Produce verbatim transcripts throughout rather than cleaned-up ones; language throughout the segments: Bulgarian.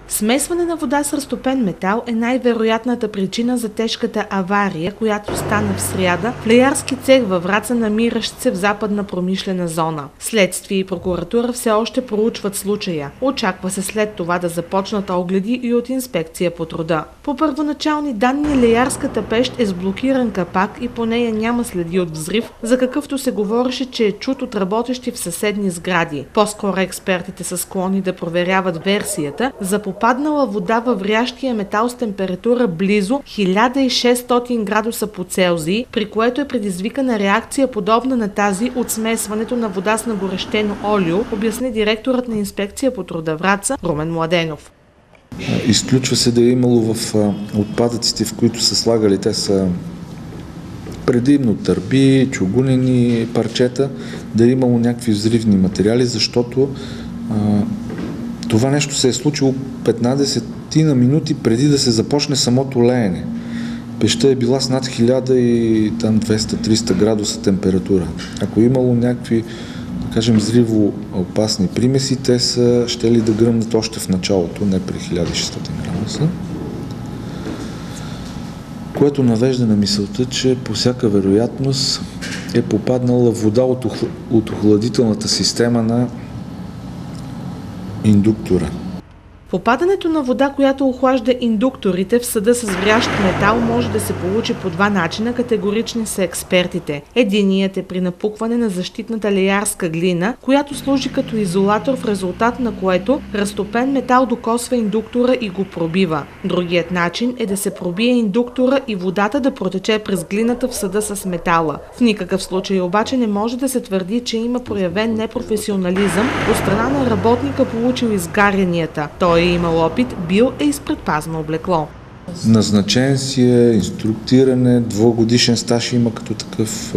Смесване на вода с разтопен метал е най-вероятната причина за тежката авария, която стана в сряда в леярски цех във Враца, намиращ се в западна промишлена зона. Следствие и прокуратура все още проучват случая. Очаква се след това да започнат огледи и от инспекция по труда. По първоначални данни, леярската пещ е с блокиран капак и по нея няма следи от взрив, за какъвто се говореше, че е чут от работещи в съседни сгради. По-скоро експертите са склонни да проверяват версията за попаднала вода във врящия метал с температура близо хиляда и шестстотин градуса по Целзий, при което е предизвикана реакция подобна на тази от смесването на вода с нагорещено олио, обясни директорът на инспекция по труда Враца Румен Младенов. Изключва се да е имало в отпадъците, в които са слагали, те са предимно търби, чугунени парчета, да е имало някакви взривни материали, защото а, това нещо се е случило петнайсет на минути преди да се започне самото леене. Пещта е била с над хиляда и двеста-триста градуса температура. Ако е имало някакви, да кажем, взриво опасни примеси, те са щели да гръмнат още в началото, не при хиляда и шестстотин градуса. Което навежда на мисълта, че по всяка вероятност е попаднала вода от, охл... от охладителната система на индуктора. Попадането на вода, която охлажда индукторите в съда с врящ метал, може да се получи по два начина, категорични са експертите. Единият е при напукване на защитната леярска глина, която служи като изолатор, в резултат на което разтопен метал докосва индуктора и го пробива. Другият начин е да се пробие индуктора и водата да протече през глината в съда с метала. В никакъв случай обаче не може да се твърди, че има проявен непрофесионализъм от страна на работника, получил изгарянията. Той е имал опит, бил е и с предпазно облекло. Назначен си е, инструктиране, двугодишен стаж има като такъв,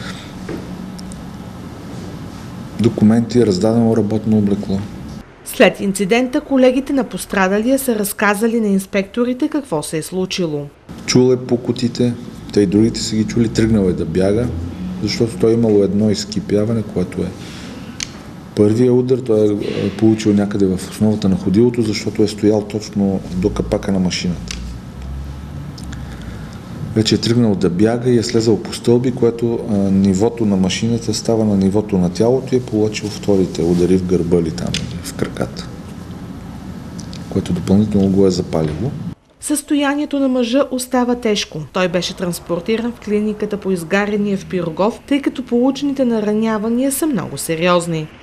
документи, раздадено работно облекло. След инцидента колегите на пострадалия са разказали на инспекторите какво се е случило. Чул е пукотите, те и другите са ги чули, тръгнал е да бяга, защото той е имало едно изкипяване, което е първия удар. Той е получил някъде в основата на ходилото, защото е стоял точно до капака на машината. Вече е тръгнал да бяга и е слезал по стълби, което а, нивото на машината става на нивото на тялото и е получил вторите удари в гърба или там, в краката, което допълнително го е запалило. Състоянието на мъжа остава тежко. Той беше транспортиран в клиниката по изгаряния в Пирогов, тъй като получените наранявания са много сериозни.